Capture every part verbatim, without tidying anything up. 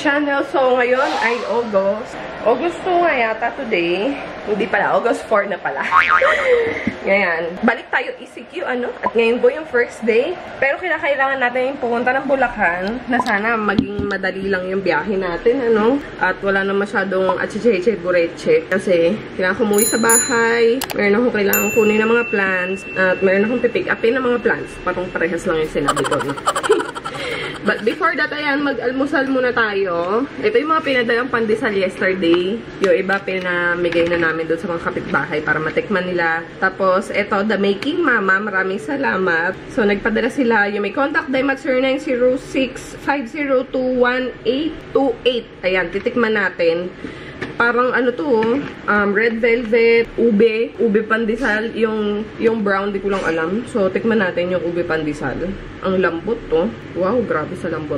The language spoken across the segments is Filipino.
channel. So, ngayon ay August. August two nga yata today. Hindi pala, August four na pala. Ngayon, balik tayo E C Q, ano? At ngayon po yung first day. Pero kinakailangan natin yung pupunta ng Bulacan na sana maging madali lang yung biyahe natin, ano? At wala na masyadong achicheche bureche. Kasi, kailangan kumuwi sa bahay. Meron akong kailangan kunin ng mga plants. At meron akong pipick upin ng mga plants. Parang parehas lang yung sinabi ko, no? But before that, ayan, mag-almusal muna tayo. Ito yung mga pinadalang pandesal yesterday. Yung iba, pinamigay na namin doon sa mga kapitbahay para matikman nila. Tapos, ito, The Making Mama. Maraming salamat. So, nagpadala sila. Yung may contact dime at zero nine zero six five zero two one eight two eight. Ayan, titikman natin. Parang ano to, um, red velvet, ube, ube pandesal, yung, yung brown, di ko lang alam. So, tikman natin yung ube pandesal. Ang lambot to. Wow, grabe sa lambot.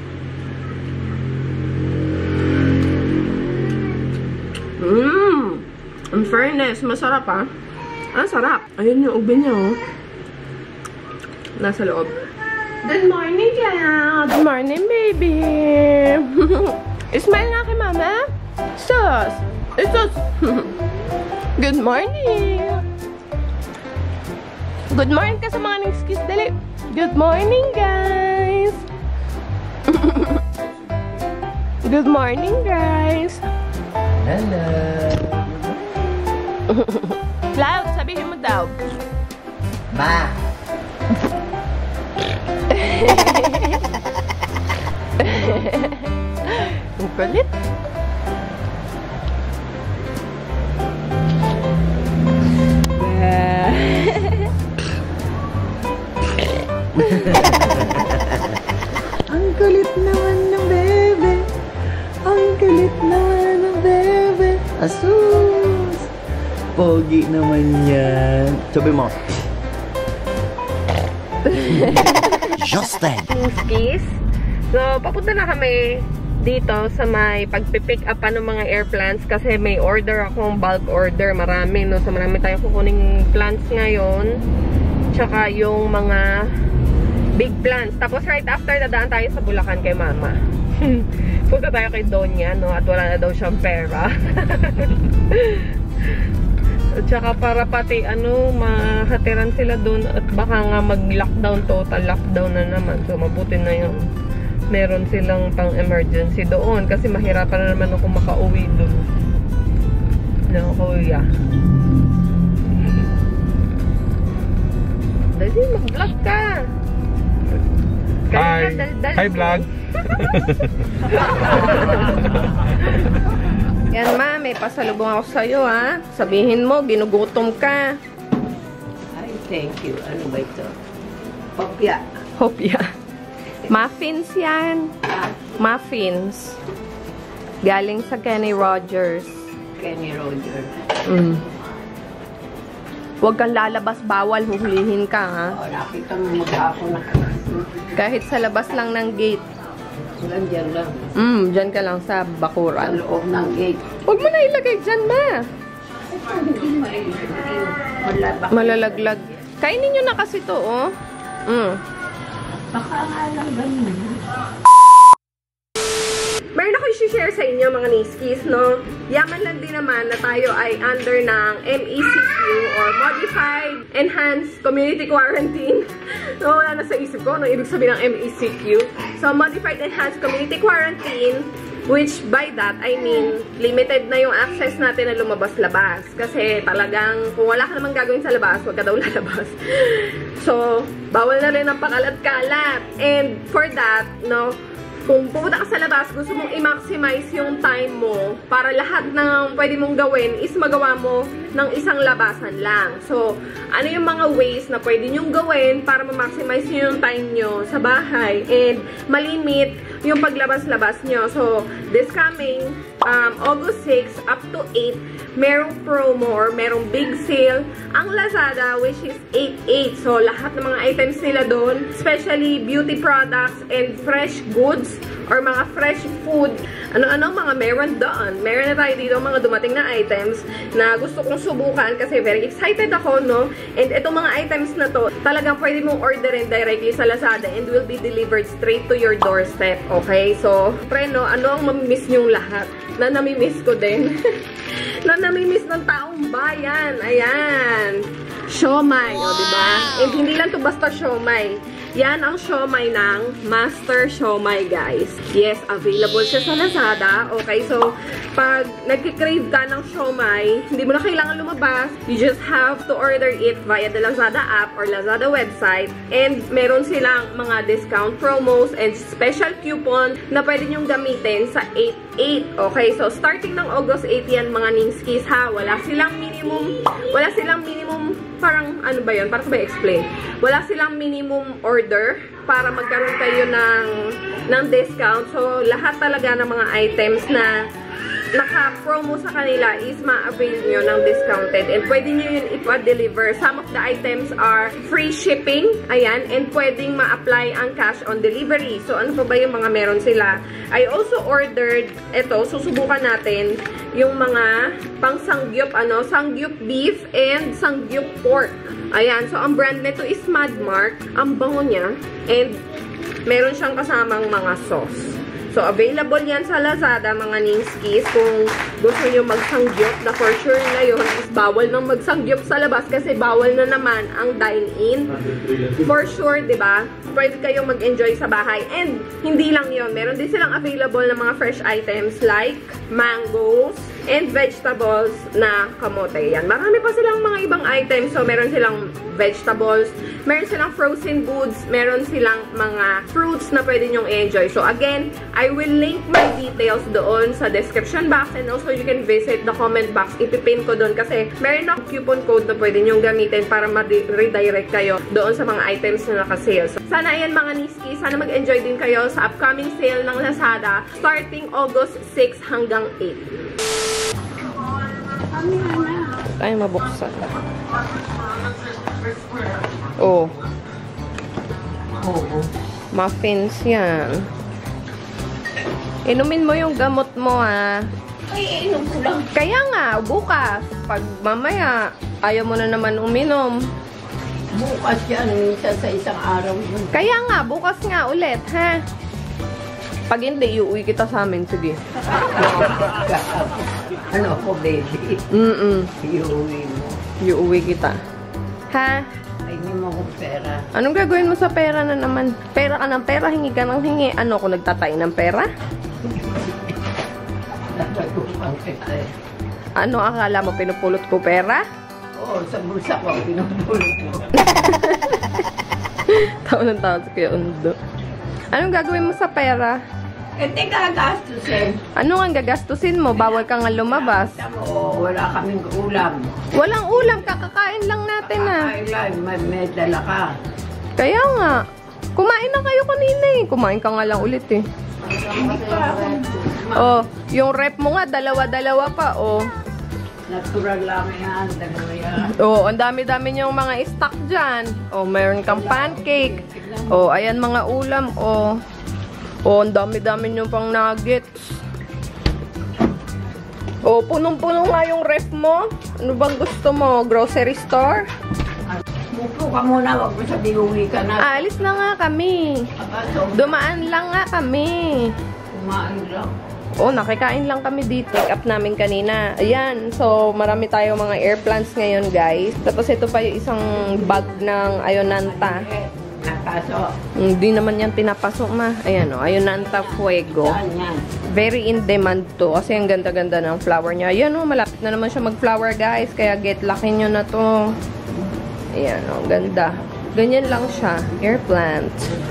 Mmm! In fairness, masarap ah. Ah, sarap. Ayun yung ube niya oh. Nasa loob. Good morning, Cloud! Good morning, baby! Smile nga kay mama. Sus! Sus! Good morning! Good morning ka sa mga nag-excuse. Dali! Good morning, guys! Good morning, guys! Hello! Cloud, sabihin mo daw. Ma! Ang kulit. Ang kulit naman ng bebe. Ang kulit naman ng bebe. Asus! Pogi naman yan. Sabi mo. Justin! Kiss. So, papunta na kami dito sa may pagpipick up pa ng mga air plants kasi may order akong bulk order. Marami, no? So, marami tayong kukuning plants ngayon. Tsaka yung mga big plants. Tapos, right after, dadaan tayo sa Bulacan kay Mama. Punta tayo kay Donya, no? At wala na daw siyang pera. Tsaka para pati, ano, mahatiran sila doon at baka nga mag-lockdown, total lockdown na naman. So, mabuti na yun. Meron silang pang-emergency doon kasi mahirapan na naman ako makauwi doon. No, kuya. Dali, mag-vlog ka. Hi! Hi, vlog! Yan, ma. May pasalubong ako sa'yo, ha. Sabihin mo, ginugutom ka. Ay, thank you. Ano ba ito? Hopya. Hopya. Muffins yan. Muffins. Galing sa Kenny Rogers. Kenny Rogers. Mm. Huwag kang lalabas, bawal. Huhulihin ka, ha. Oh, nakita mo maghapon na. Kahit sa labas lang ng gate. Lang dyan lang. Mm, dyan ka lang sa Sa bakuran. loob ng gate. Huwag mo na ilagay dyan, ma. Malabak. Malalaglag. Kainin nyo na kasi to, oh. Mm. Baka nga lang ganun. Meron ako i-share sa inyo, mga niskis, no? Yaman lang din naman na tayo ay under ng M E C Q or Modified Enhanced Community Quarantine. So, wala na sa isip ko, no? Ibig sabihin ng M E C Q. So, Modified Enhanced Community Quarantine, which by that, I mean, limited na yung access natin na lumabas-labas. Kasi talagang, kung wala ka naman gagawin sa labas, huwag ka daw lalabas. So, bawal na rin ang pakalat-kalat. And for that, no, kung pupunta ka sa labas, gusto mong i-maximize yung time mo para lahat ng pwede mong gawin is magawa mo ng isang labasan lang. So, ano yung mga ways na pwede nyong gawin para ma-maximize nyo yung time nyo sa bahay and malimit yung paglabas-labas nyo. So, this coming um, August sixth up to eight, merong promo or merong big sale ang Lazada, which is eight eight. So, lahat ng mga items nila doon, especially beauty products and fresh goods, or mga fresh food. Ano-ano mga meron doon. Meron na tayo dito mga dumating na items na gusto kong subukan kasi very excited ako, no? And itong mga items na to, talagang pwede mong orderin directly sa Lazada and will be delivered straight to your doorstep. Okay? So, pre, no, ano ang mamimiss nyong lahat? Na namimiss ko din. Na namimiss ng taong bayan. Ayan. Siomai, o, diba? And hindi lang to basta siomai. Yan ang siomai ng Master Siomai, guys. Yes, available siya sa Lazada. Okay, so, pag nagkikrave ka ng siomai, hindi mo na kailangan lumabas. You just have to order it via the Lazada app or Lazada website. And meron silang mga discount promos and special coupon na pwede nyong gamitin sa eight eight. Okay, so starting ng August eight yan, mga Ningskis, ha? Wala silang minimum, wala silang minimum, parang, ano ba yun? Para ko ba explain? Wala silang minimum order para magkaroon kayo ng, ng discount. So, lahat talaga ng mga items na naka-promo sa kanila is ma-avail nyo ng discounted. And pwede nyo yun ipa-deliver. Some of the items are free shipping. Ayan. And pwedeng ma-apply ang cash on delivery. So, ano pa ba yung mga meron sila? I also ordered, eto, susubukan natin yung mga pang sangyup, ano, sangyup beef and sangyup pork. Ayan. So, ang brand nito is Madmark. Ang bango niya. And meron siyang kasamang mga sauce. So, available yan sa Lazada, mga Ningskis. Kung gusto nyo magsangyup, na for sure ngayon is bawal nang magsangyup sa labas kasi bawal na naman ang dine-in. For sure, diba? Pwede kayong mag-enjoy sa bahay. And, hindi lang yon, meron din silang available na mga fresh items like mangoes and vegetables na kamote. Yan. Marami pa silang mga ibang items. So, meron silang vegetables, meron silang frozen goods, meron silang mga fruits na pwede nyong enjoy. So, again, I will link my details doon sa description box and also you can visit the comment box. Ipipin ko doon kasi meron akong coupon code na pwede nyong gamitin para ma-redirect kayo doon sa mga items na naka-sale. So, sana ayan mga Ningskis, sana mag-enjoy din kayo sa upcoming sale ng Lazada starting August six hanggang eight. Ay, mabuksan. Oh. Oo. Muffins yan. Inumin mo yung gamot mo, ha? Ay, inom ko lang. Kaya nga, bukas. Pag mamaya, ayaw mo na naman uminom. Bukas yan, minsan sa isang araw yun. Kaya nga, bukas nga ulit, ha? Pag hindi, iuwi kita sa amin. Sige. Ano ko, baby? Mm-mm. Iuwi mo. Iuwi kita. Ha? Ay, hindi mo akong pera. Anong gagawin mo sa pera na naman? Pera ka ng pera, hingi ka ng hingi. Ano, ako nagtatay ng pera? Nagagupang kita eh. Ano, akala mo pinupulot ko pera? Oo, sa bulsa ko, pinupulot mo. Taon ng taon sa Kuya Undo. Anong gagawin mo sa pera? Eh, di gagastusin. Ano ang gagastusin mo? Bawal ka nga lumabas. Oo, wala kaming ulam. Walang ulam, kakakain lang natin ah. Kailan, may, may dala ka. Kaya nga, kumain na kayo kanina eh. Kumain ka nga lang ulit eh. Hindi pa ako. Oh, yung rep mo nga, dalawa-dalawa pa oh. Natural lang yan, dalawa yan. Oh, ang dami-dami niyong mga stock dyan. Oh, mayroon kang pancake. Oh, ayan mga ulam oh. Oh, ang dami-dami niyong pang nuggets. Oh, punong-puno nga yung ref mo. Ano bang gusto mo? Grocery store? Mupo ka muna, wag mo sabi uwi ka na. Alis na nga kami. Abato, Dumaan lang nga kami. kumain lang. Oh, nakikain lang kami dito. Pick up namin kanina. Ayan. So, marami tayong mga air plants ngayon, guys. Tapos, ito pa yung isang bag ng Ayonanta. Nakaso. Hindi naman yan pinapasok, ma. Ayan, o. Ayonanta Fuego. Saan yan? Very in demand to. Kasi ang ganda-ganda ng flower niya. Ayan, o. Malapit na naman siya mag-flower, guys. Kaya get lucky nyo na to. Ayan, o. Ganda. Ganyan lang siya. Air plant.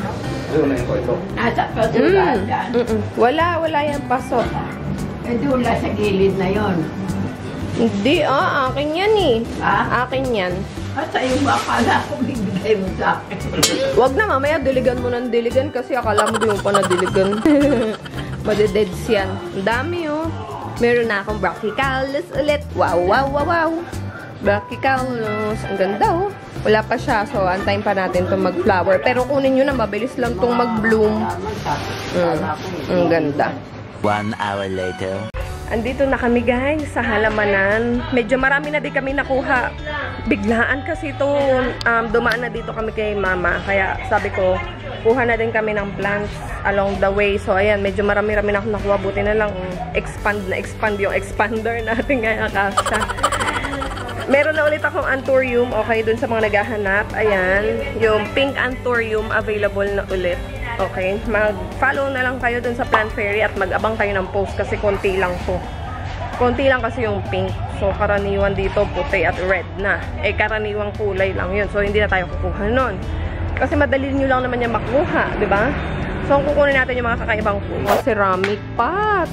Nasa pasula Mm. dyan. Mm -mm. Wala, wala yan pasok. Eh, doon lang sa gilid na yon. Hindi, ah, akin yan eh. Ha? Akin yan. At sa'yo ba akala ko bibigay mo sa akin? Wag na, mamaya diligan mo ng diligan kasi akala mo di mo pa na diligan. Madededs yan. Ang dami oh. Meron na akong brachycalus ulit. Wow, wow, wow, wow. Brachycalus. Ang ganda oh. Wala pa siya. So, antayin pa natin itong mag-flower. Pero kunin nyo na, mabilis lang itong mag-bloom. Mm. Ang ganda. One hour later. Andito na kami guys sa halamanan. Medyo marami na din kami nakuha. Biglaan kasi ito. Um, dumaan na dito kami kay mama. Kaya sabi ko, kuha na din kami ng plants along the way. So ayan, medyo marami-rami na ako nakuha. Buti na lang expand na expand yung expander natin kaya kasha. Meron na ulit akong anthurium. Okay, dun sa mga naghahanap. Ayan, yung pink anthurium available na ulit. Okay, mag-follow na lang kayo dun sa Plant Fairy at mag-abang kayo ng post kasi konti lang po. Konti lang kasi yung pink. So, karaniwan dito puti at red na. Eh, karaniwang kulay lang yun. So, hindi na tayo kukuha nun. Kasi madali nyo lang naman yung makuha, di ba? So, ang kukunin natin yung mga kakaibang kulay. Ceramic pot.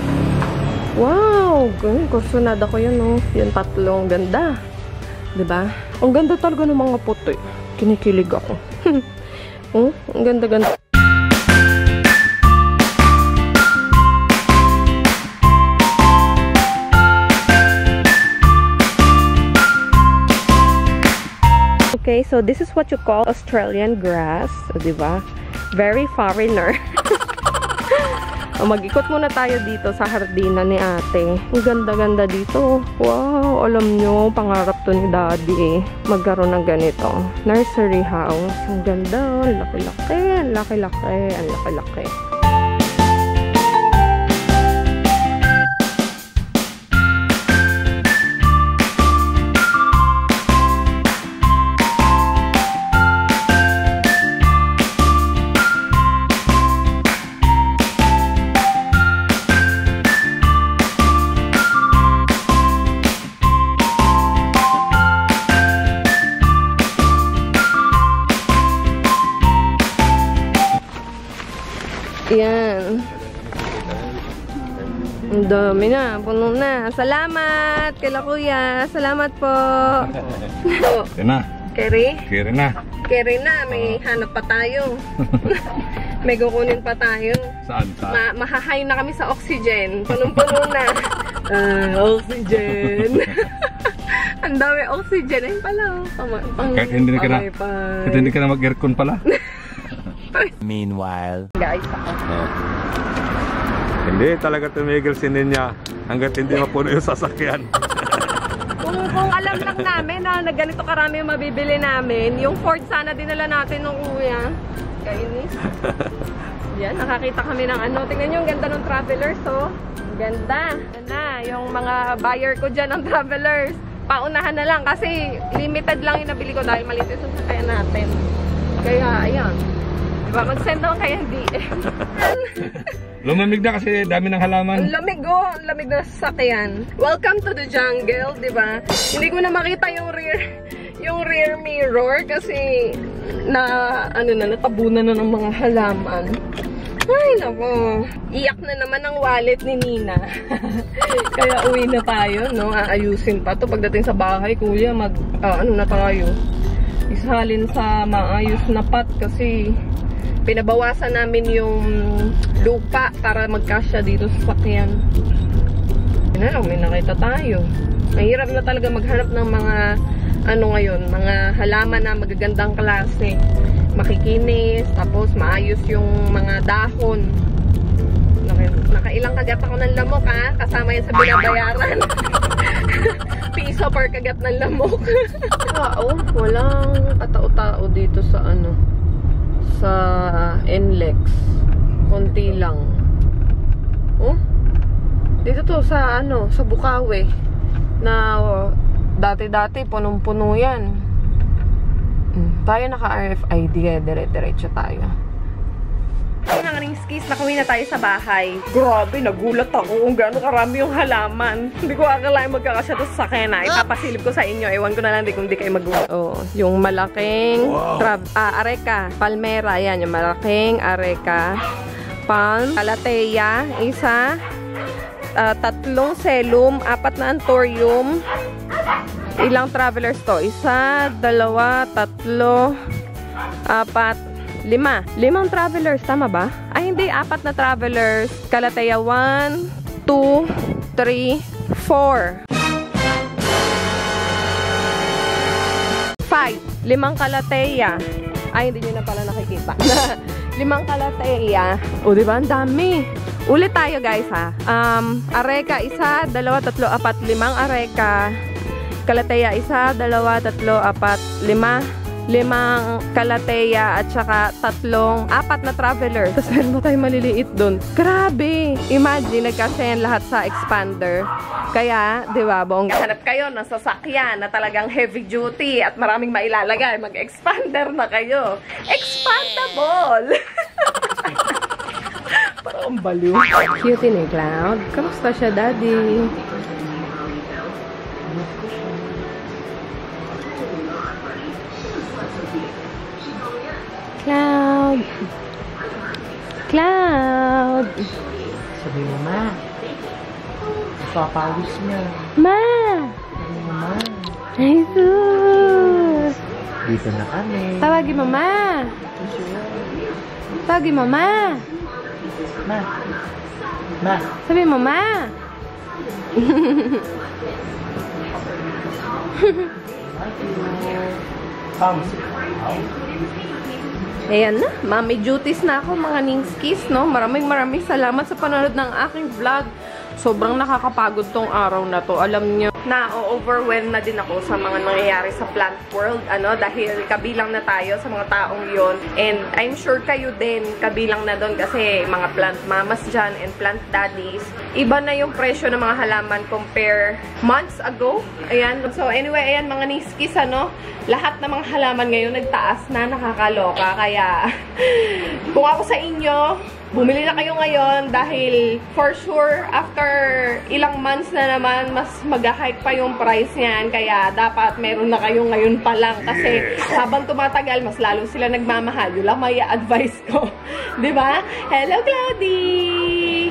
Wow! Ganyan, kursunada ko yun, oh. Yung tatlong ganda. Di ba? Ang ganda talaga ng mga puti. Kinikilig ako. Oh, ang ganda-ganda. Okay, so this is what you call Australian grass, o, diba? Very foreigner. O, mag-ikot muna tayo dito sa hardina ni ate. Ang ganda-ganda dito. Wow, alam nyo, pangarap to ni daddy eh. Magkaroon ng ganito. Nursery house. Ang ganda, ang laki-laki, ang laki-laki, ang laki-laki. Yan. Ang dami na. Puno na. Salamat kila kuya. Salamat po. Kaya na. Kerry? Kaya na. Kerry na. May hanap pa tayo. May kukunin pa tayo. Saan? Saan? Ma mahahay na kami sa oxygen. Punong-puno na. Uh, oxygen. Ang dami oxygen. Ayun pala. Pang, pang, kahit hindi ka na, kahit hindi ka na mag-aircon pala. Meanwhile. Guys, ako. Oh. Hindi talaga tumigil si Ninya hanggat hindi mapuno yung sasakyan. kung, kung alam lang namin na, na ganito karami yung mabibili namin, yung Ford sana dinala natin nung kuya. Kainis. Yan, nakakita kami ng ano. Tingnan nyo, ang ganda ng travelers, oh. Ganda. Ganda. Yung mga buyer ko dyan ng travelers. Paunahan na lang kasi limited lang yung nabili ko dahil maliit yung sasakyan natin. Kaya, ayan. Diba? Mag-send naman kaya hindi eh. Lumamig na kasi dami ng halaman. Ang lamig oh, ang lamig na sasakyan. Welcome to the jungle, diba? Hindi ko na makita yung rear yung rear mirror kasi na ano na natabunan na ng mga halaman. Ay nako, iyak na naman ang wallet ni Nina. Kaya uwi na tayo, no? Aayusin pa to pagdating sa bahay, kuya, mag uh, ano na tayo. Isalin sa maayos na pot kasi pinabawasan namin yung lupa para magkasya dito sa sakyan. Yun na lang, may nakita tayo. Mahirap na talaga maghanap ng mga ano ngayon, mga halaman na magagandang klase. Makikinis, tapos maayos yung mga dahon. Naka, nakailang kagat ako ng lamok ha, kasama yan sa binabayaran. Piso per kagat ng lamok. Oo, walang katao-tao dito sa ano, sa N L E X. Konti lang. Oh? Dito to sa ano, sa Bukawi. Na oh, dati-dati punong-puno yan. Hmm, tayo naka-R F I D, dire-diretso tayo. Ayun ang ring skis, nakauwi na tayo sa bahay. Grabe, nagulat ako kung gaano karami yung halaman. Hindi ko akalain magkakasya to sa sakyan na. Ipapasilip ko sa inyo. Ewan ko na lang din kung di kayo mag-uwi. Oh, yung malaking wow. ah, areca, palmera. Yan, yung malaking areca. Palm, calathea, isa. Uh, tatlong selum, apat na anthurium. Ilang travelers to? Isa, dalawa, tatlo, apat, lima. Limang travelers, tama ba? Ay, hindi. Apat na travelers. Calathea, one, two, three, four. Five. limang kalateya. Ay, hindi nyo na pala nakikita. Limang kalateya. O, diba? Ang dami. Ulit tayo, guys, ha. Um, areka, isa, dalawa, tatlo, apat, limang areka. Kalateya, isa, dalawa, tatlo, apat, lima. Limang kalateya at saka tatlong, apat na traveler. Tapos meron mo tayo maliliit dun. Grabe! Imagine, nagkasya yan lahat sa expander. Kaya, di ba, bong, hanap kayo ng sasakyan na talagang heavy duty at maraming mailalagay. Mag-expander na kayo. Expandable! Parang ang baliw. Cutie ni Cloud. Kamusta siya, Daddy? Cloud. Cloud. Sabi mo, ma. Papawis niya. Ma. Sabi mo, ma. Jesus. Dito na kami. Tawagin mo, ma. Tawagin mo, ma. Ma. Ma. Sabi mo, ma. Come. Ayan na, mami duties na ako mga ningskis, no? Maraming maraming salamat sa panonood ng aking vlog. Sobrang nakakapagod tong araw na to. Alam nyo, na-overwhelm na din ako sa mga nangyayari sa plant world, ano? Dahil kabilang na tayo sa mga taong yon. And I'm sure kayo din kabilang na doon kasi mga plant mamas dyan and plant daddies. Iba na yung presyo ng mga halaman compare months ago. Ayan. So anyway, ayan mga niskis, ano? Lahat ng mga halaman ngayon nagtaas na, nakakaloka. Kaya kung ako sa inyo, bumili na kayo ngayon dahil for sure, after ilang months na naman, mas mag-hike pa yung price niyan. Kaya dapat meron na kayo ngayon pa lang. Kasi habang tumatagal, mas lalo sila nagmamahal. Yun lang may advice ko. Diba? Hello, Cloudy!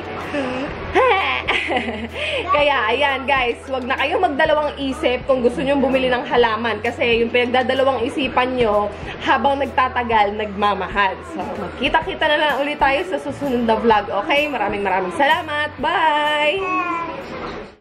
Kaya, ayan guys, wag na kayo magdalawang isip kung gusto nyo bumili ng halaman. Kasi yung pinagdadalawang isipan nyo, habang nagtatagal, nagmamahal. So, magkita-kita na lang ulit tayo sa susunod na vlog. Okay? Maraming maraming salamat. Bye!